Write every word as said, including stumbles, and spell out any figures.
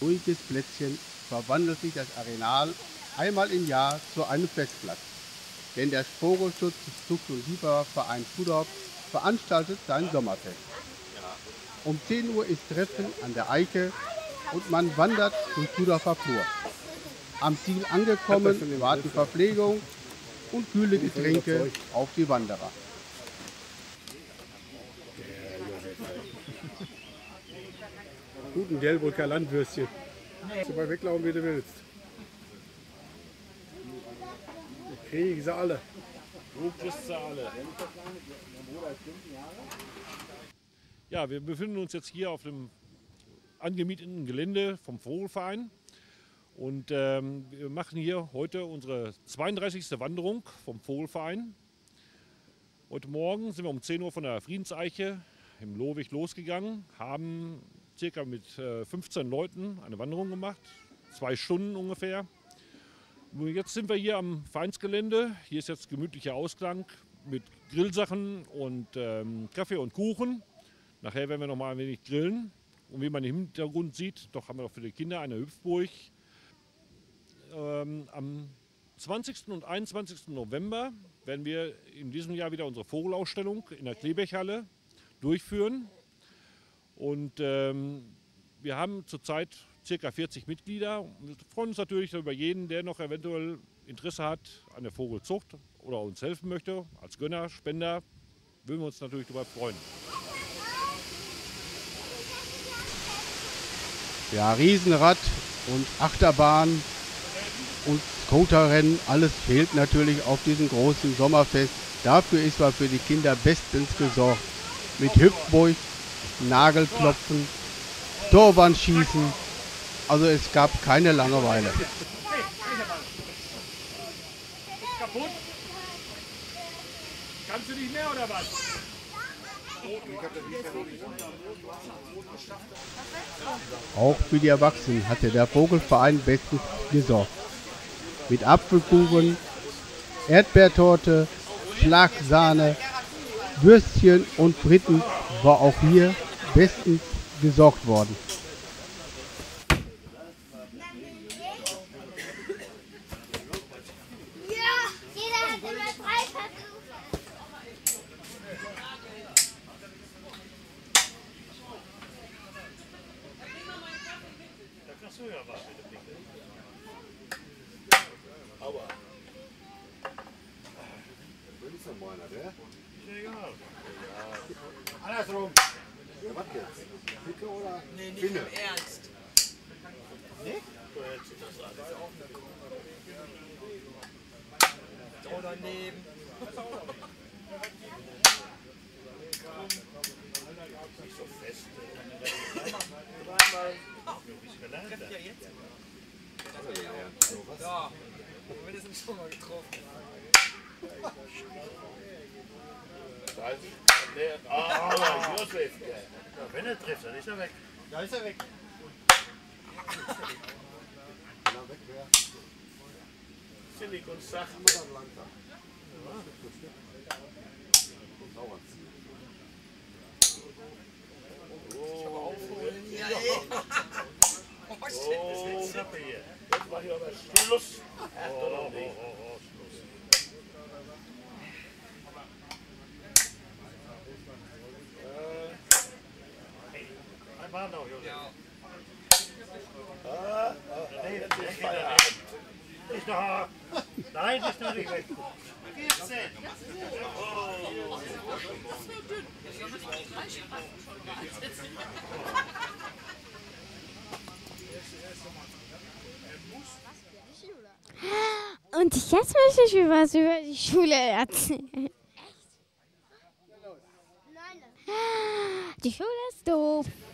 Ruhiges Plätzchen verwandelt sich das Arenal einmal im Jahr zu einem Festplatz. Denn der Vogelschutz Zucht- und Lieferverein Kuhdorf veranstaltet sein Sommerfest. Um zehn Uhr ist Treffen an der Eike und man wandert durch Kuhdorfer Flur. Am Ziel angekommen warten Verpflegung und kühle Getränke auf die Wanderer. Guten Delbrücker Landwürstchen. Nee. So weit weglaufen, wie du willst. Ich kriege sie alle. Du kriegst sie alle. Ja, wir befinden uns jetzt hier auf dem angemieteten Gelände vom Vogelverein. Und ähm, wir machen hier heute unsere zweiunddreißigste Wanderung vom Vogelverein. Heute Morgen sind wir um zehn Uhr von der Friedenseiche im Lohweg losgegangen, haben circa mit äh, fünfzehn Leuten eine Wanderung gemacht, zwei Stunden ungefähr. Und jetzt sind wir hier am Vereinsgelände. Hier ist jetzt gemütlicher Ausklang mit Grillsachen und ähm, Kaffee und Kuchen. Nachher werden wir noch mal ein wenig grillen. Und wie man im Hintergrund sieht, doch haben wir auch für die Kinder eine Hüpfburg. Ähm, am zwanzigsten und einundzwanzigsten November werden wir in diesem Jahr wieder unsere Vogelausstellung in der Kleebechhalle durchführen. Und ähm, wir haben zurzeit ca. vierzig Mitglieder. Wir freuen uns natürlich über jeden, der noch eventuell Interesse hat an der Vogelzucht oder uns helfen möchte. Als Gönner, Spender würden wir uns natürlich darüber freuen. Ja, Riesenrad und Achterbahn und Scooterrennen, alles fehlt natürlich auf diesem großen Sommerfest. Dafür ist aber für die Kinder bestens gesorgt. Mit Hüpfburg, Nagelklopfen, Torwandschießen. Also es gab keine Langeweile. Ist kaputt? Kannst du nicht mehr oder was? Auch für die Erwachsenen hatte der Vogelverein bestens gesorgt. Mit Apfelkuchen, Erdbeertorte, Schlagsahne, Würstchen und Fritten war auch hier bestens gesorgt worden. Andersrum. Ja, was jetzt? Picke oder? Nee, nicht im Ernst. Nee? So daneben. Nicht so fest. Trefft ja jetzt. Ja, mindestens schon mal getroffen. Ah, Josef. Wenn er trifft, dann ist er weg. Da ist er weg. Silikon sagt. Oh, ja, oh, shit. Jetzt mach ich aber Schluss. Oh, oh, oh, oh, Schluss. Ein Mann noch, Josef. Ja. Ah, ah, nee, das ist Feierabend. Nicht noch. Nein, nicht noch nicht weg. vierzehn. Oh. Und jetzt möchte ich mir was über die Schule erzählen. Echt? Die Schule ist doof.